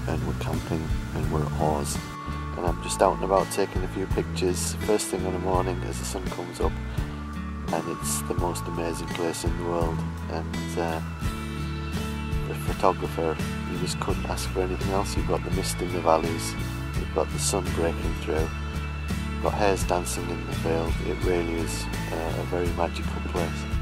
and we're camping and we're at Oars, and I'm just out and about taking a few pictures first thing in the morning as the sun comes up, and it's the most amazing place in the world, and for a photographer you just couldn't ask for anything else. You've got the mist in the valleys, you've got the sun breaking through, you've got hares dancing in the field. It really is a very magical place.